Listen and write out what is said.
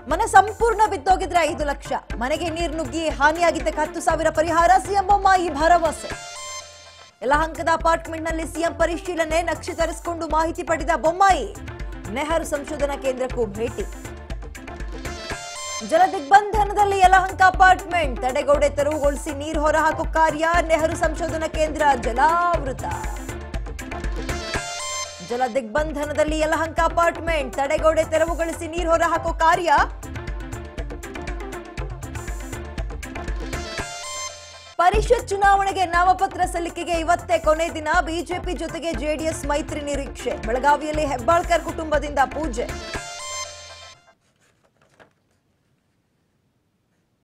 ಮನೆ ಸಂಪೂರ್ಣ ಬಿದ್ದೋಗಿದ್ರೆ 5 ಲಕ್ಷ, ಮನೆಗೆ ನೀರು ನುಗ್ಗಿ ಹಾನಿಯಾಗಿದ್ದಕ್ಕೆ 10,000 ಪರಿಹಾರ, ಸಿಎಂ ಬೊಮ್ಮಾಯಿ ಭರವಸೆ. ಯಲಹಂಕದ ಅಪಾರ್ಟ್ಮೆಂಟ್ನಲ್ಲಿ ಸಿಎಂ ಪರಿಶೀಲನೆ, ನಕ್ಷೆ ತರಿಸಿಕೊಂಡು ಮಾಹಿತಿ ಪಡೆದ ಬೊಮ್ಮಾಯಿ. ನೆಹರು ಸಂಶೋಧನಾ ಕೇಂದ್ರಕ್ಕೂ ಭೇಟಿ. ಜಲ ದಿಗ್ಬಂಧನದಲ್ಲಿ ಯಲಹಂಕ ಅಪಾರ್ಟ್ಮೆಂಟ್, ತಡೆಗೋಡೆ ತೆರವುಗೊಳಿಸಿ ನೀರು ಹೊರಹಾಕೋ ಕಾರ್ಯ, ನೆಹರು ಸಂಶೋಧನಾ ಕೇಂದ್ರ ಜಲಾವೃತ. ಜಲ ದಿಗ್ಬಂಧನದಲ್ಲಿ ಯಲಹಂಕ ಅಪಾರ್ಟ್ಮೆಂಟ್, ತಡೆಗೋಡೆ ತೆರವುಗೊಳಿಸಿ ನೀರು ಹೊರಹಾಕೋ ಕಾರ್ಯ. ಪರಿಷತ್ ಚುನಾವಣೆಗೆ ನಾಮಪತ್ರ ಸಲ್ಲಿಕೆಗೆ ಇವತ್ತೇ ಕೊನೆ ದಿನ. ಬಿಜೆಪಿ ಜೊತೆಗೆ ಜೆಡಿಎಸ್ ಮೈತ್ರಿ ನಿರೀಕ್ಷೆ. ಬೆಳಗಾವಿಯಲ್ಲಿ ಹೆಬ್ಬಾಳ್ಕರ್ ಕುಟುಂಬದಿಂದ ಪೂಜೆ.